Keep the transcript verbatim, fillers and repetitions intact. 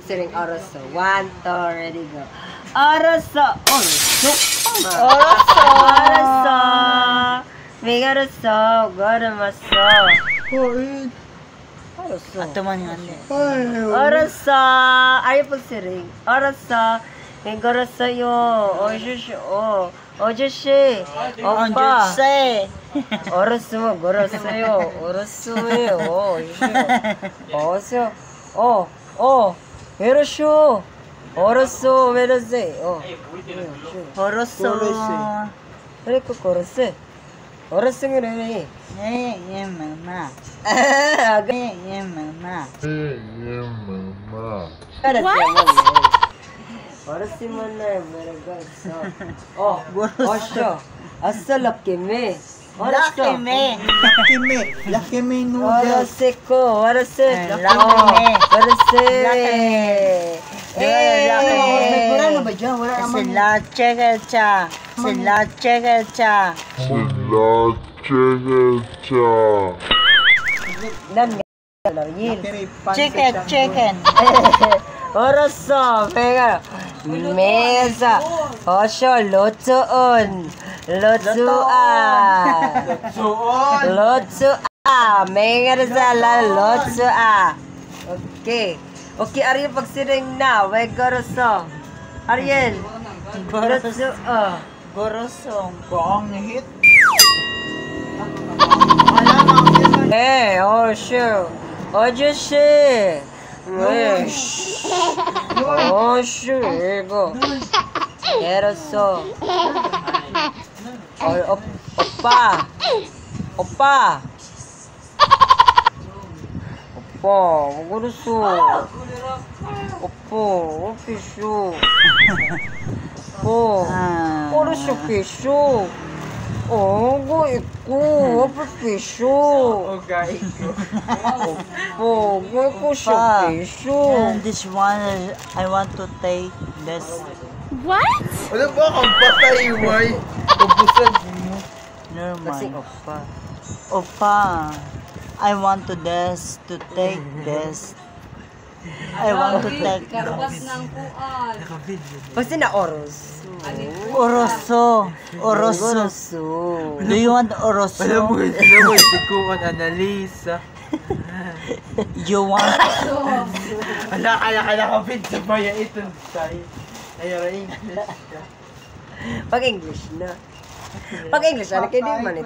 pagsiring Oroso. One, two, ready, go. Oroso! Oroso! Oroso! Oroso! May Oroso! Goromaso! Hoy! Oroso! Ato man yan eh. Oroso! Ayaw pagsiring. Oroso! May Goroso yo! Ojushi! O! Ojushi! Opa! Say! Oroso! Goroso yo! Oroso yo! Ojushi! Oroso! Oh! Oh! Yorosho! Oroso! Merose! Oh! Oroso! Kore ko korose. Oroso nga rin eh. Eh, eh, mama. Aga. Eh, eh, mama. Eh, yeah, mama. Kada siya mo eh. Oroso mo na eh. Meragasa. Oh! Osho! Asa laki me. Laki me! Laki me! Laki me noodles! Orose ko! Orose! Laki me! Orose! Laki me! Eh! Wala na ba dyan? Wala naman. Sila chekecha! Sila chekecha! Sila chekecha. Nan nga lang yun. Chicken! Chicken! Oroso! Pega! Mesa! Osho! Lotsoon! Lotsuan! Lotsuan! May nga sa la Lotsuan! Okay. Okay, Ariel, pagsiring na. May Goroso. Ariel! Goroso! Oh. Gorosong! Gong hit! Eh, oh, sure. Oh, just shit. Eh. Oh, sure. Go. Goroso. Oh, op opa. Opa. Opa, Goroso. Opo, opisho. Oh, Goroso pisho. Oh, go iku, opo pisho. Opo, go iku siya pisho. And this one, is- I want to take this. Ano ba kang patay, way? Ubusan mo. Never Kasi mind. opa. Opa, I want to this, to take this. I want to take Karwas this. ng kuan. Kasi na oros. Oroso. Oroso. Goroso. Do you want Alam mo, oroso? alam mo, si Kuan Annalisa. You want? Ala, ala, ala, kapit sa baya ito. Tayo. Ayaw, English ka. Pag English na. Pag English, ano kayo di man